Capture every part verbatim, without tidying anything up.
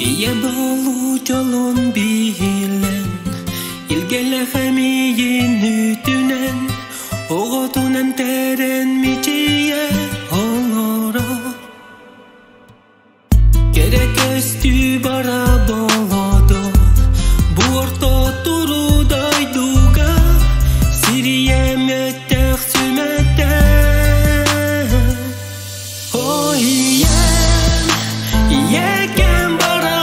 Ие болу жолун билен, илгеле хамийин үтүнен, оготунан терен мичие олоро. Керек өстү бара болодо, бу орто туруудай дуга, сирием өттөк сүмөттө. О ием, иекем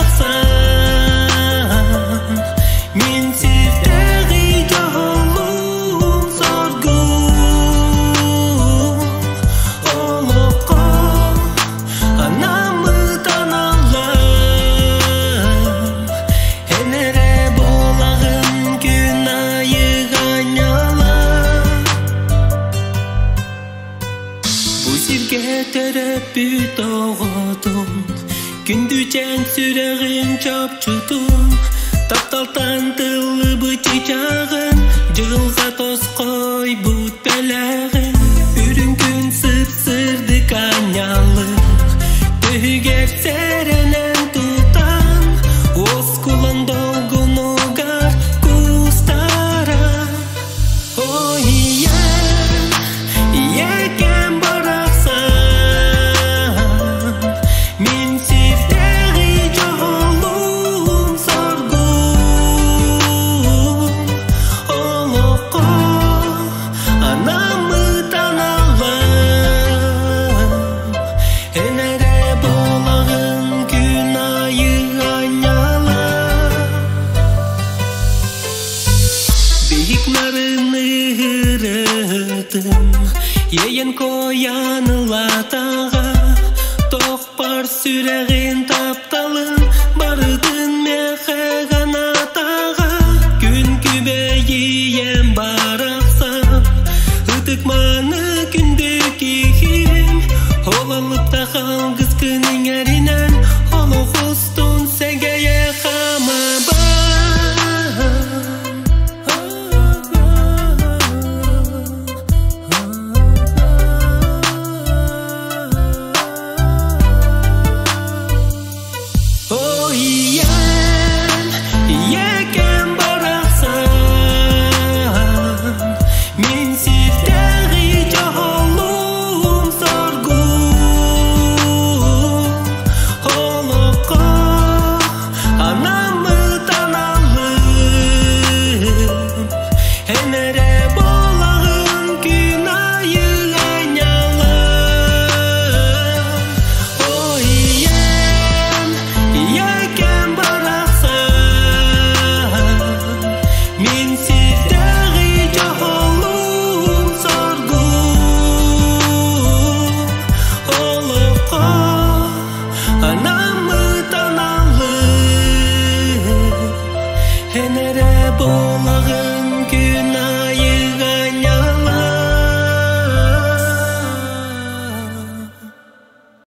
бараксан, мен сиздеги жолум соргум. Олокко анамы таналам, энере болагын күн айыг айналам. Бу сирге тереп бүт оготум, күндүчен сүрегин чапчутум, тапталтан тылы бычычагын, жылга тоской бут белегин. Үрүнгүн сып-сырды канялык, төгер серенен тутан, оскулан долгунугар кустара. О ием, иекем бараксан, мен сиздеги жолум соргум. Олокко анамы таналам, энере болагын күн айыг айналам. Бийик нарыны ырытым, еен кояны латага, токпар сүрегин тапталын, бардын мехе канатага. Күн күбейием бараксам, ытыкманы күндүк кийим, олалыкта калгыз кынын эринен, олохостун сегее хамабам. О ием, иекем бараксан, мен сиздеги жолум соргум. Олокко анамы таналым, энере болагын күн айыг айналам. О ием, иекем бараксан, мен сиздеги жолум соргум. Олокко анамы таналым, энере болагын